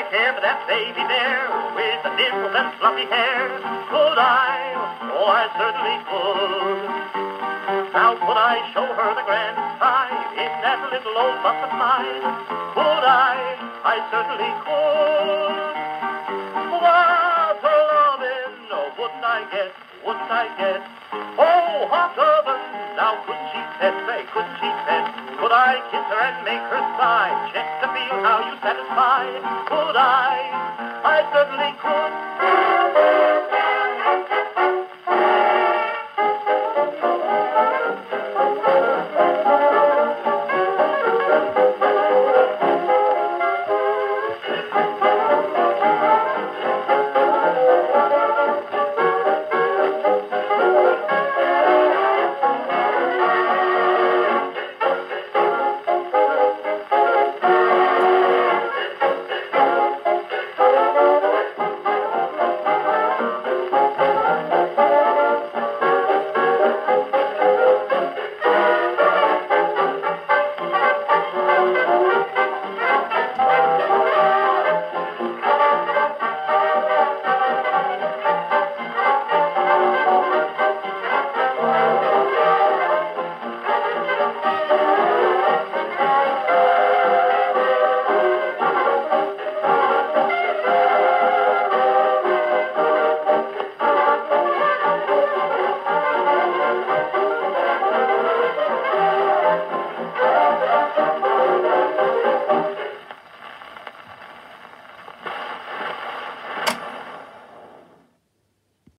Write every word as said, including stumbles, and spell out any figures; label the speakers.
Speaker 1: I care for that baby there with the dimples and fluffy hair? Could I? Oh, I certainly could. Now could I show her the grand side in that little old bus of mine? Could I? I certainly could. What a lovin', oh, wouldn't I get, wouldn't I get? Oh, hot oven, now couldn't she pet, say, couldn't she pet? Could I kiss her and make her sigh, check to feel how you satisfy? Could I? I certainly could.